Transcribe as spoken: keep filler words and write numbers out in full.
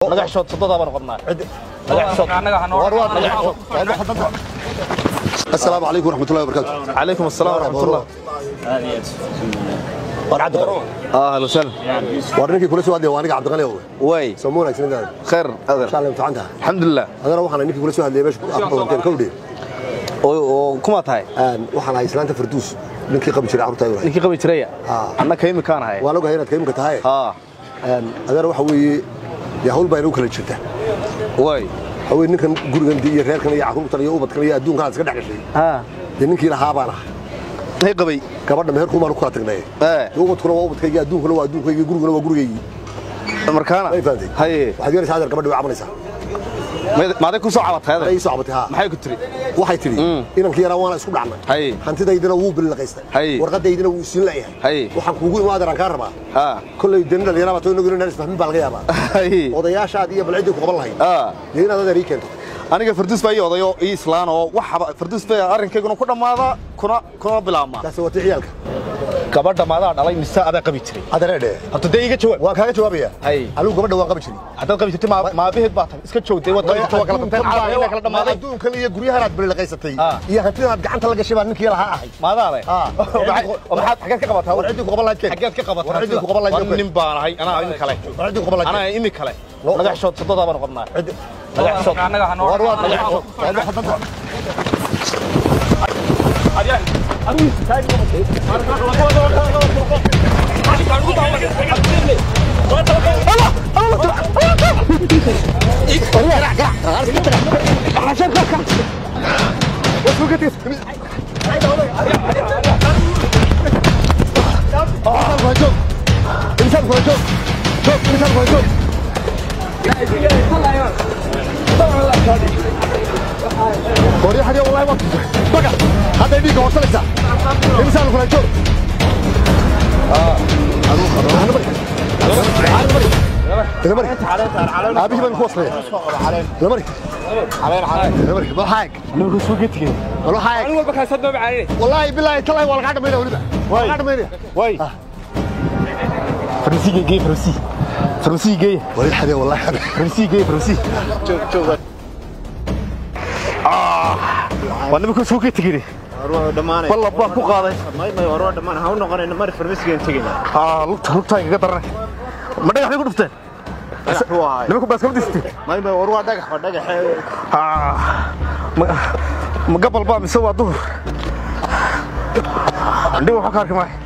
نجح شوط صدق أبغى نقطنا نجح شوط نجح شوط السلام عليكم ورحمة الله وبركاته. عليكم السلام ورحمة الله. ورعد اه اهلا وسهلا. ورنيكي كل سؤال وانا عبد الغني وي سمونا سنين خير ان شاء الله امتحنتها الحمد لله. انا waxaan ninki kula soo hadlay meesha aqoonteen kowdii oo kuma tahay aan waxaan hay islaanta farduus ninkii qabi jiray carruurta ninkii qabi jiray anna ka imika aan hay waa lagu haynaad ka imika tahay ha aan adar waxa weeye yaa hawl baynu kala jirta way haween ninkan gurigan iyo reerkan iyo carruurtan iyo ubadkan iyo adduunkan iska dhaxgashay ha ninkii lahaa baan ah ay qabay gabadha meherku ma ku tagnay ee ubadkuna waa ubadkayga adduunkuna waa adduunkayga guriguna waa gurigayga markaana hay waxa yar saadar gabadha way cabanaysaa maada ku soo cabatay ay soo cabatay ha maxay ku tiri waxay tiri inankii yara waana isku dhacnay hay hantidaydina wuu bilaqaystay warqadaydina wuu siin leeyahay waxaan kuugu imaadan ka rabaa ha kulay dinna yara bato inagu inaan isfahmin baa laga yaabaa hay odayaashaad iyo balcidii ku qaban lahayd ha deena dad ari keento aniga farduus baa odayo islaan oo waxa farduus baa arinkaygu ku dhamaada kuna kuna bilaabma taas waa ciyalka gabadha maada dhalay mise ada qabi jiray adareede hadda day iga jawaab waa kaaga jawaabaya hay alu gabadha waa qabi jiray hadda qabi jirtay ma bihid baa iska joogtay wada inta waa kala tagtay caawina kala dhamaaday adduunka iyo guryaha aad bilaqaysatay iyo hantidaad gacanta la gashay baa ninkii lahaa ahay maada ahay waxaad xageed ka qabataa war cidii ku qaban lahayd xageed ka qabataa cidii ku qaban lahayd nin baan ahay ana imi kale cidii ku qaban lahayd ana imi kale nagax shood sadada baan qodnaa نجح شوط نجح شوط أريان أبي سايد وري حدي والله ما بقى هذا يديك وصلت انسان كل شيء اه انا انا انا مري تعال تعال ابي من وصل علينا مري علينا علينا مري ما حاجه انا سوقتك والله حاجه انا والله كسدوا علي والله بالله طلع ولا قاعد ميله ولد ولا قاعد ميله واي فرنسي جاي فرنسي فرنسي جاي وري حدي والله حدي فرنسي جاي فرنسي شوف شوف آه وأنا بكون سوقي تجري دمانة والله بقى فوق هذا ما ما ورا دمانة هون نقول إنه مرة فرمسي جين تجينا آه لقط لقط هاي قدرنا ما ده يحكي قدرتين هو هاي لما كنت بس كم تستي ما ما ورا دقح دقح آه ما ما قبل بقى مسوى ظهر عندي وحكار كمان